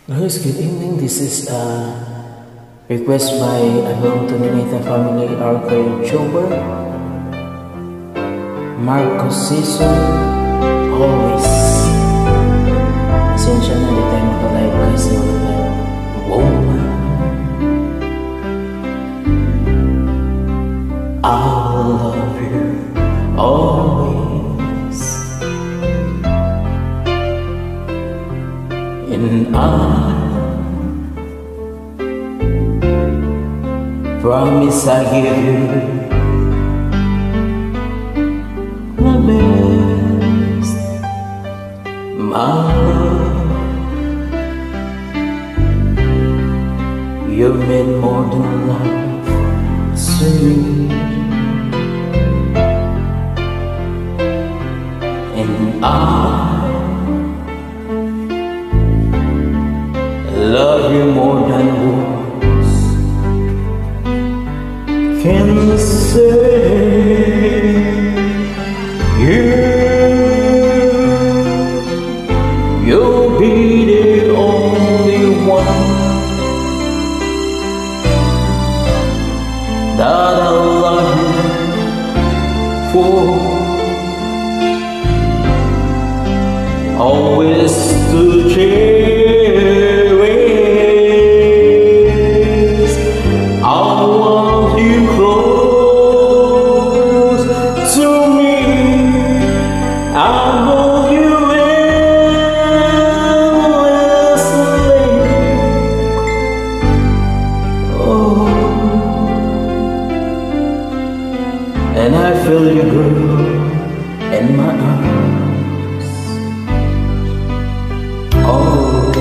Guys, good evening. This is a request by Along to Nenita Family, our YouTuber, Marcos Season, always. Pasensya na, di tayo makalive guys. WELMAR. I'll love you always, and I promise I give you my best, my love. You meant more than life to me, and I love you more than words can say. You'll be the only one that I love you for, always to cherish. I want you close to me. I want you endlessly. Oh, and I feel you grow in my arms. Oh,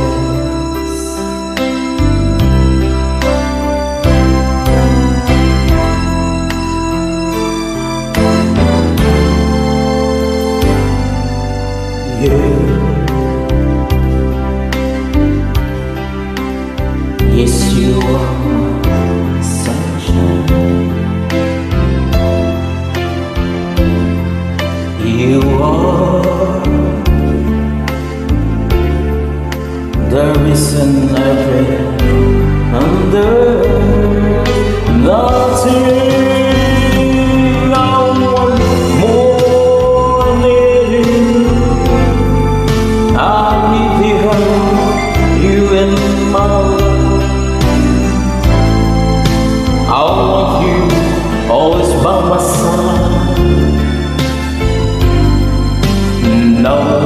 yes, you are my sunshine. You are the reason I pray under nothing. I want more than I need you in my life. I want you always by my side. No